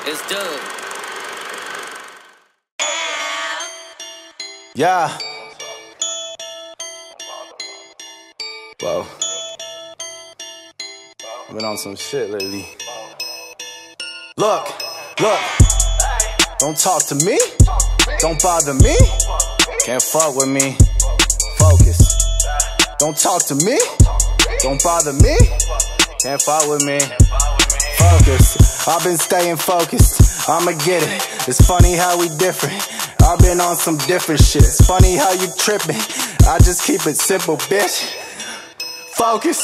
It's Doug. Yeah. Whoa. I've been on some shit lately. Look. Don't talk to me. Don't bother me. Can't fuck with me. Focus. Don't talk to me. Don't bother me. Can't fuck with me. Focus. I've been staying focused. I'ma get it. It's funny how we different. I've been on some different shit. It's funny how you tripping. I just keep it simple, bitch. Focus.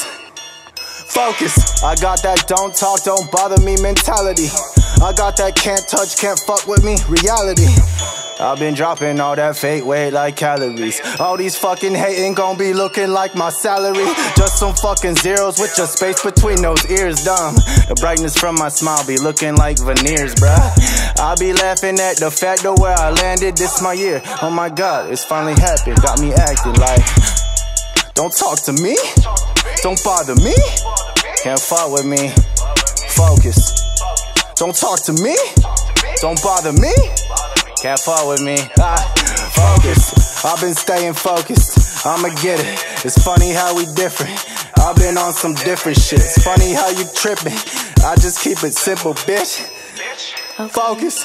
I got that don't talk, don't bother me mentality. I got that can't touch, can't fuck with me reality. I've been dropping all that fake weight like calories. All these fucking hating gon' be looking like my salary. Just some fucking zeros with your space between those ears, dumb. The brightness from my smile be looking like veneers, bruh. I be laughing at the fact of where I landed, this my year. Oh my god, it's finally happened, got me acting like. Don't talk to me, don't bother me. Can't fuck with me, focus. Don't talk to me, don't bother me. Can't fuck with me, focus. I've been staying focused, I'ma get it. It's funny how we different. I've been on some different shit. It's funny how you tripping. I just keep it simple, bitch. Focus.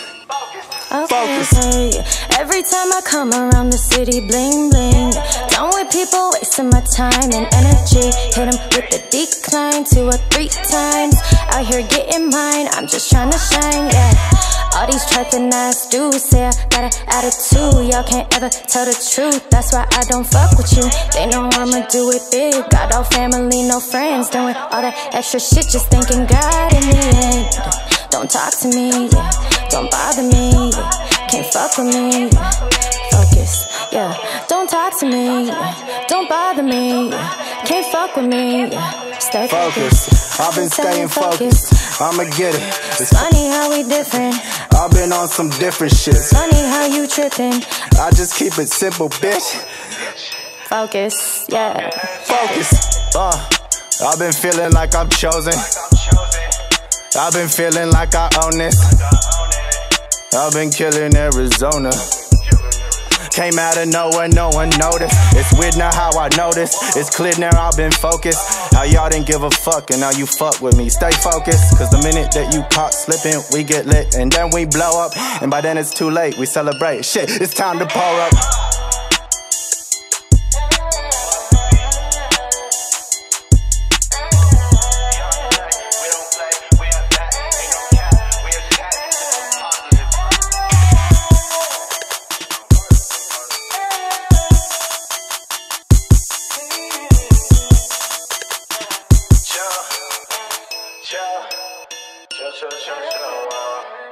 Okay. Every time I come around the city, bling bling. Done with people wasting my time and energy. Hit them with the decline 2 or 3 times. Out here getting mine, I'm just trying to shine, yeah. All these trapping ass dudes say I got an attitude. Y'all can't ever tell the truth, that's why I don't fuck with you. They know I'ma do it big. Got all family, no friends. Doing all that extra shit, just thinking God in the end. Don't talk to me, yeah. Don't bother me, yeah. Can't fuck with me, yeah. Focus, yeah. Don't talk to me, yeah. Don't bother me, yeah. Can't fuck with me, yeah. Stay focused. I've been staying focused. I'ma get it. It's funny how we different. I've been on some different shit. It's funny how you tripping. I just keep it simple, bitch. Focus, yeah. Focus. I've been feeling like I'm chosen. I've been feeling like I own this. I've been killing Arizona. Came out of nowhere, no one noticed. It's weird now how I noticed. It's clear now I've been focused. How y'all didn't give a fuck and now you fuck with me. Stay focused, cause the minute that you caught slipping, we get lit and then we blow up. And by then it's too late, we celebrate. Shit, it's time to pour up. Chill.